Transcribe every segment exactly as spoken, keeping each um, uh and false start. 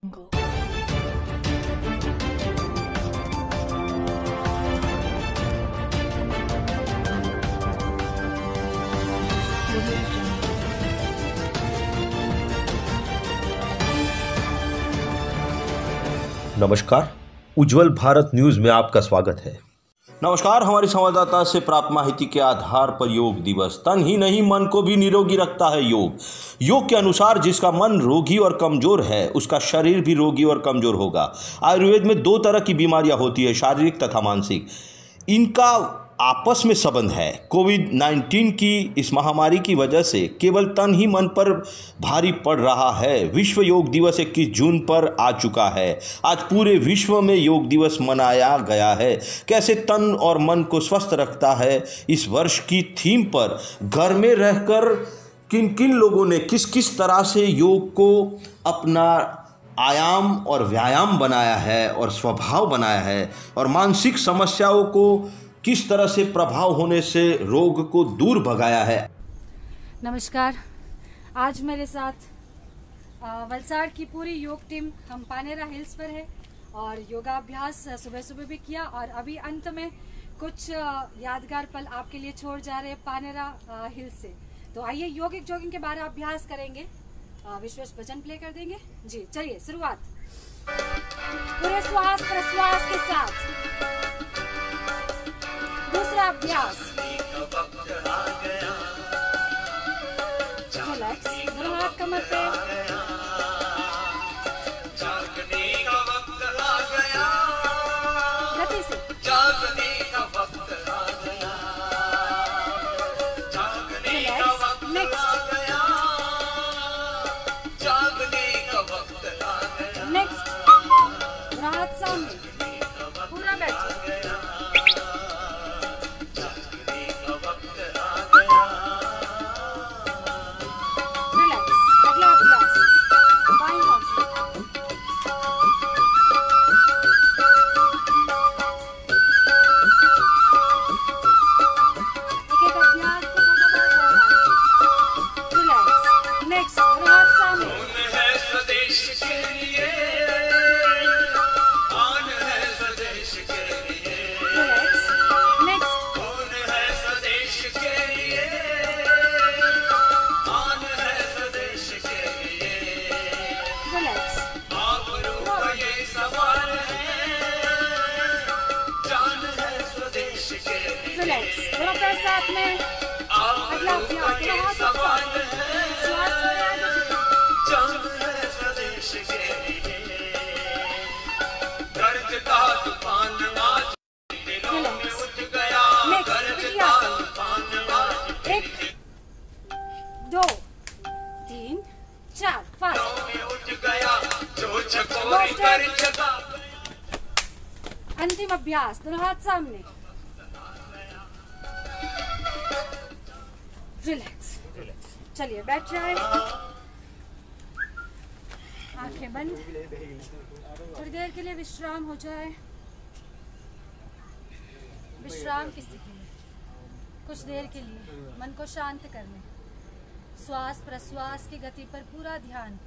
नमस्कार, उज्जवल भारत न्यूज में आपका स्वागत है। नमस्कार, हमारी संवाददाता से प्राप्त माहिती के आधार पर योग दिवस तन ही नहीं मन को भी निरोगी रखता है। योग योग के अनुसार जिसका मन रोगी और कमजोर है उसका शरीर भी रोगी और कमजोर होगा। आयुर्वेद में दो तरह की बीमारियां होती है, शारीरिक तथा मानसिक। इनका आपस में संबंध है। कोविड नाइन्टीन की इस महामारी की वजह से केवल तन ही मन पर भारी पड़ रहा है। विश्व योग दिवस इक्कीस जून पर आ चुका है। आज पूरे विश्व में योग दिवस मनाया गया है। कैसे तन और मन को स्वस्थ रखता है, इस वर्ष की थीम पर घर में रहकर किन किन लोगों ने किस किस तरह से योग को अपना आयाम और व्यायाम बनाया है और स्वभाव बनाया है, और मानसिक समस्याओं को किस तरह से प्रभाव होने से रोग को दूर भगाया है। नमस्कार, आज मेरे साथ वलसाड़ की पूरी योग टीम हम पानेरा हिल्स पर है और योगाभ्यास सुबह सुबह भी किया और अभी अंत में कुछ यादगार पल आपके लिए छोड़ जा रहे हैं पानेरा हिल्स से। तो आइए योगिक जॉगिंग के बारे अभ्यास करेंगे। विश्वेश भजन प्ले कर देंगे जी। चलिए शुरुआत। पूरे श्वास प्रश्वास के साथ दूसरा अभ्यास। रिलैक्स, दोनों हाथ कमर पे। गति से। रिलैक्स, नेक्स्ट नेक्स्ट दोनों हाथ सामने, पूरा बैठ। रिलैक्स, दोनों पैर साथ में। अगला अभ्यास, दोनों हाथ ऊपर। श्वास एक, दो, तीन, चार, फास्ट। अंतिम अभ्यास, दोनों हाथ सामने। रिलैक्स, चलिए बैठ जाए, आंखें बंद, थोड़ी देर के लिए विश्राम हो जाए। विश्राम की स्थिति में कुछ देर के लिए मन को शांत करने, श्वास प्रश्वास की गति पर पूरा ध्यान।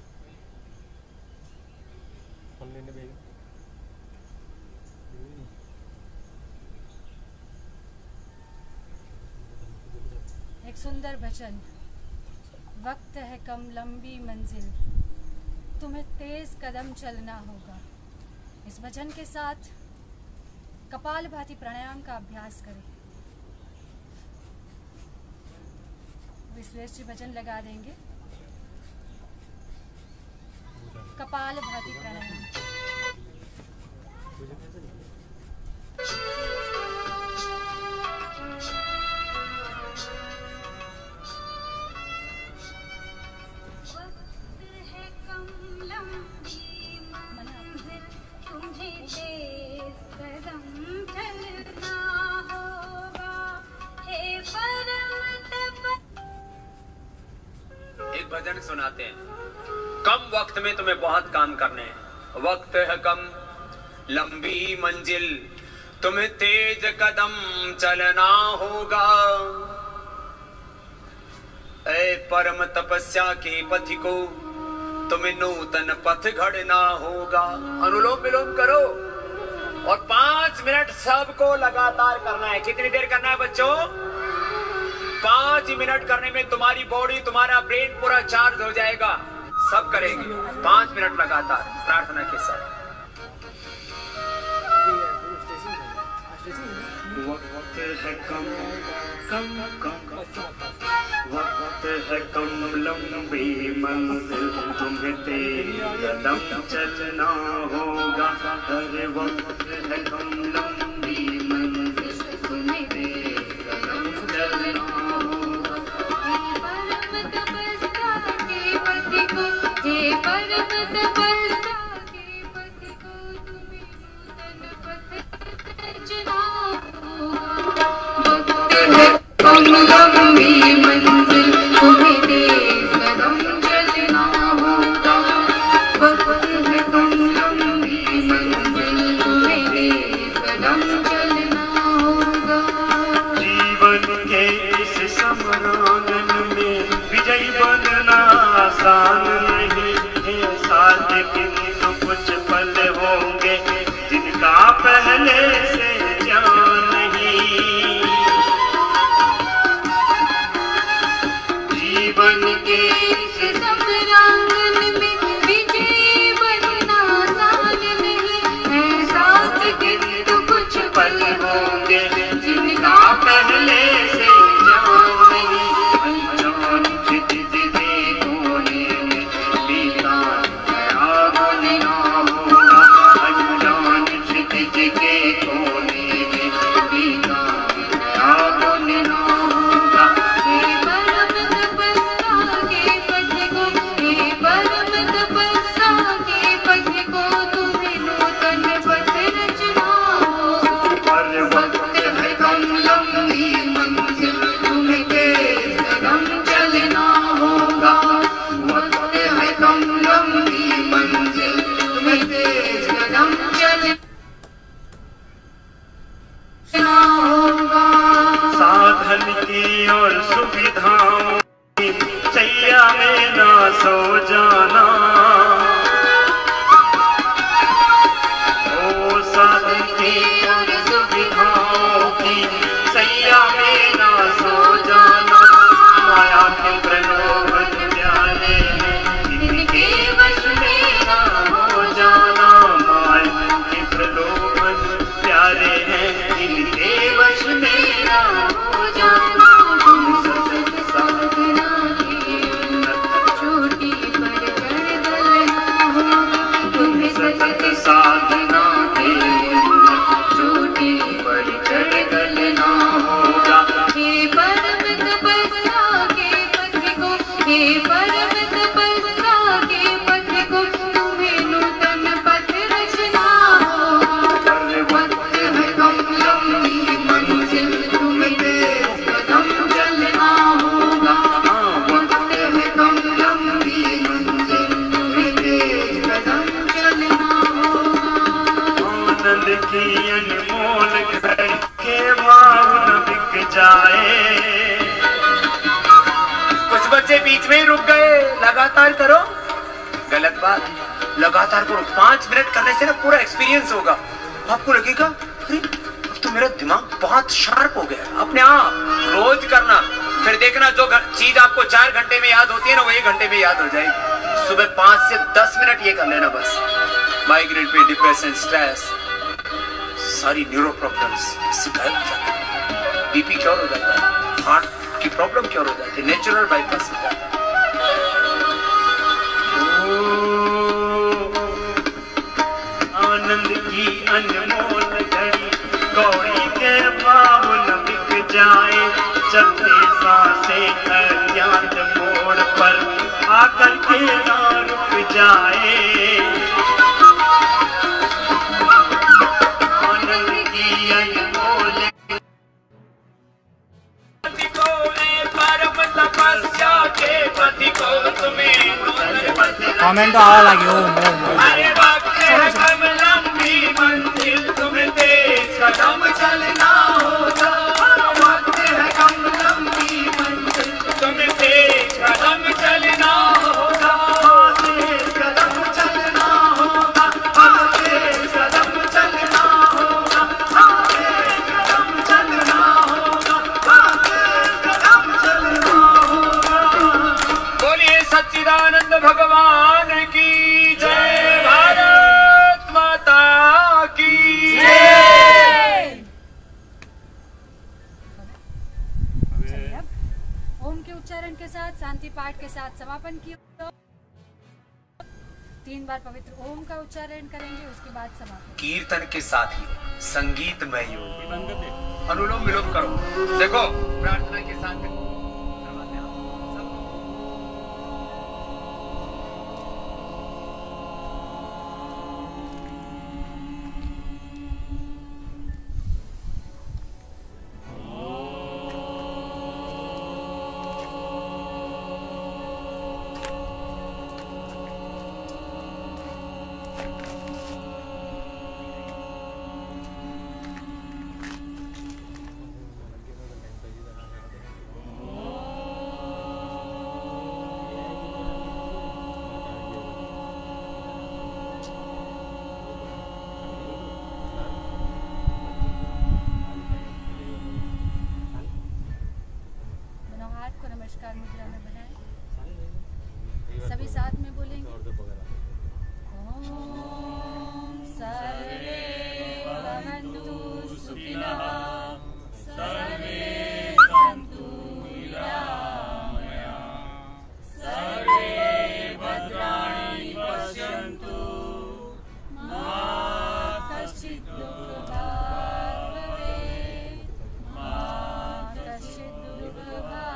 एक सुंदर भजन। वक्त है कम लंबी मंजिल, तुम्हें तेज कदम चलना होगा। इस भजन के साथ कपालभाति प्राणायाम का अभ्यास करें। विश्वेश जी भजन लगा देंगे। कपालभाति प्राणायाम। एक भजन सुनाते हैं। कम वक्त में तुम्हें बहुत काम करने हैं। वक्त है कम, लंबी मंजिल, तुम्हें तेज कदम चलना होगा। ऐ परम तपस्या के पथिको, तुम्हें नूतन पथ घड़ना होगा। अनुलोम विलोम करो और पांच मिनट सबको लगातार करना है। कितनी देर करना है बच्चों? पांच मिनट करने में तुम्हारी बॉडी, तुम्हारा ब्रेन पूरा चार्ज हो जाएगा। सब करेंगे पांच मिनट लगातार प्रार्थना के साथ। वक्त है कम कम कम, वक्त है कम लंबी मंजिल, तुम्हें तेज कदम चलना होगा। हर वक्त है कम लंबी मंजिल, तुम्हें तेज कदम चलना होगा। परम तपस्या के पथ को, हे परम तपस्या के पथ को, तुम्हें नूतन पथ रचना होगा। वक्त है कम लंबी मंजिल, तुम्हें तेज कदम चलना होगा। वक्त है कम लंबी मंजिल, तुम्हें तेज कदम चलना होगा। जीवन के इस समरांगन में विजयी बनना आसान नहीं है। साथ किंतु कुछ पल होंगे जिनका पहले से जान नहीं। जीवन के इस समरांगन में विजयी बनना आसान नहीं है। साथ किंतु कुछ पल होंगे जिनका पहले से जान नहीं। अनजान जितने कोने में बीता गया बोलना होगा। अनजान जितने कोने में बीता गया बोलना होगा। हे परम तपस्या के पथ को, हे परम तपस्या के पथ को, तुम्हें नूतन पथ रचना होगा। हर वक्त है कम लंबी मंजिल, तुम्हें तेज कदम चलना होगा। वक्त है कम लंबी मंजिल, तुम्हें तेज कदम चलना होगा। साधन की और सुविधाओं की चैया में ना सो जाना। ओ साधन की और सुविधाओं की चैया में ना सो जाना। माया के प्रलोभन प्यारे हैं, इनके वश में ना हो जाना। माया के प्रलोभन प्यारे हैं, इनके वश में ना हो जाना। तुम सतत साधना की उन्नत चोटी पर चढ़ गलना होगा। तुम्हें सतत साधना की उन्नत चोटी पर चढ़ गलना होगा। हे परम तपस्या के पथ को, हे परम तपस्या के पथ को, तुम्हें नूतन पथ रचना होगा। वक्त है कम लंबी मंजिल, तुम्हें तेज कदम चलना होगा। वक्त है कम लंबी मंजिल, तुम्हें तेज कदम चलना होगा। आनंद की अनमोल घर के भाव न बिक जाए। कुछ बच्चे बीच में ही रुक गए। लगातार करो। गलत बात, लगातार करो। पांच मिनट करने से ना पूरा एक्सपीरियंस होगा। आपको लगेगा अरे अब तो मेरा दिमाग बहुत शार्प हो गया। अपने आप रोज करना, फिर देखना जो चीज आपको चार घंटे में याद होती है ना, वो एक घंटे में याद हो जाएगी। सुबह पांच से दस मिनट ये कर लेना बस। माइग्रेन पे, डिप्रेशन, स्ट्रेस, सारी न्यूरो प्रॉब्लम्स इससे गायब हो जाती है। बीपी क्योर हो जाता है, हार्ट की प्रॉब्लम क्योर हो जाती है, नेचुरल बाईपास हो जाता है। आनंद की अनमोल घड़ी कौड़ी के भाव न बिक जाए। चलते सांसें अज्ञात मोड़ पर आकर के ना रुक जाए। आनंद की अनमोल परम तपस्या के पति को तुम्हें कमेंट आवा लाग्यो। अरे वक्त है कम लंबी मंजिल, तुम्हें तेज कदम चलना होगा। वक्त है कम लंबी मंजिल, तुम्हें तेज कदम चलना होगा। शांति पाठ के साथ समापन किया। तीन बार पवित्र ओम का उच्चारण करेंगे, उसके बाद समापन। कीर्तन के साथ ही संगीतमय योग, अनुलोम विलोम करो। देखो प्रार्थना के साथ करवाते हैं सब। नमस्कार मुद्रा में बनाएं, सभी साथ में बोलेंगे। ओम सर्वे भवन्तु सुखिनः, सर्वे सन्तु निरामया, सर्वे भद्राणि पश्यन्तु, मा कश्चित् दुःखभाग् भवेत्, मा कश्चित् दुःखभाग्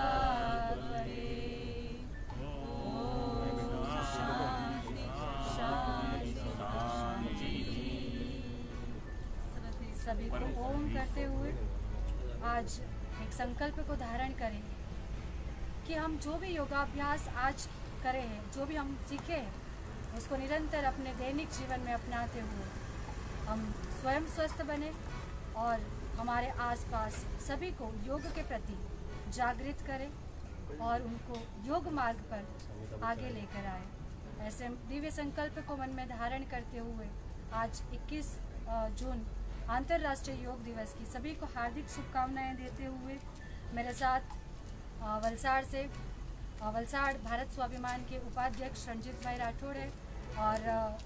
सभी को ओम करते हुए आज एक संकल्प को धारण करें कि हम जो भी योगाभ्यास आज करे हैं, जो भी हम सीखे हैं, उसको निरंतर अपने दैनिक जीवन में अपनाते हुए हम स्वयं स्वस्थ बने और हमारे आसपास सभी को योग के प्रति जागृत करें और उनको योग मार्ग पर आगे लेकर आए। ऐसे दिव्य संकल्प को मन में धारण करते हुए आज इक्कीस जून अंतर्राष्ट्रीय योग दिवस की सभी को हार्दिक शुभकामनाएं देते हुए मेरे साथ वलसाड़ से वलसाड़ भारत स्वाभिमान के उपाध्यक्ष रणजीत भाई राठौड़ है और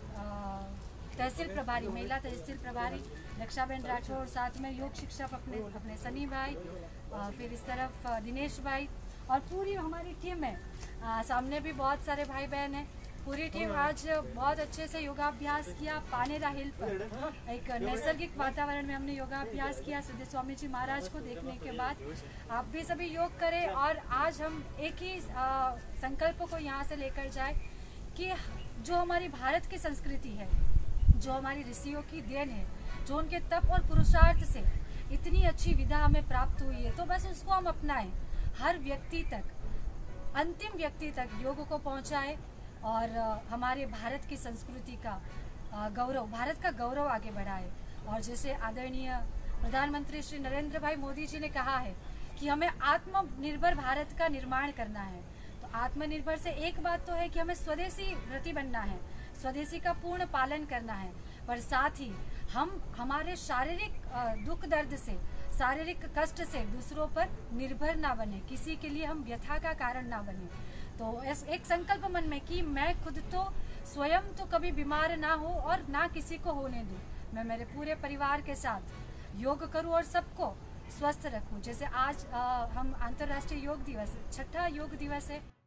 तहसील प्रभारी, महिला तहसील प्रभारी रक्षाबेन राठौड़, साथ में योग शिक्षक अपने अपने सनी भाई, फिर इस तरफ दिनेश भाई और पूरी हमारी टीम है। सामने भी बहुत सारे भाई बहन हैं। पूरी टीम आज बहुत अच्छे से योगाभ्यास किया। पानेरा हिल पर एक नैसर्गिक वातावरण में हमने योगाभ्यास किया सिद्धि स्वामी जी महाराज को देखने के बाद। आप भी सभी योग करें और आज हम एक ही संकल्प को यहाँ से लेकर जाए कि जो हमारी भारत की संस्कृति है, जो हमारी ऋषियों की देन है, जो उनके तप और पुरुषार्थ से इतनी अच्छी विधा हमें प्राप्त हुई है, तो बस उसको हम अपनाएं, हर व्यक्ति तक, अंतिम व्यक्ति तक योग को पहुँचाए और हमारे भारत की संस्कृति का गौरव, भारत का गौरव आगे बढ़ाए। और जैसे आदरणीय प्रधानमंत्री श्री नरेंद्र भाई मोदी जी ने कहा है कि हमें आत्मनिर्भर भारत का निर्माण करना है, तो आत्मनिर्भर से एक बात तो है कि हमें स्वदेशी व्रती बनना है, स्वदेशी का पूर्ण पालन करना है, पर साथ ही हम हमारे शारीरिक दुख दर्द से, शारीरिक कष्ट से दूसरों पर निर्भर ना बने, किसी के लिए हम व्यथा का कारण ना बने। तो एक संकल्प मन में कि मैं खुद तो स्वयं तो कभी बीमार ना हो और ना किसी को होने दूं, मैं मेरे पूरे परिवार के साथ योग करूं और सबको स्वस्थ रखूं। जैसे आज आ, हम अंतर्राष्ट्रीय योग दिवस, छठा योग दिवस है।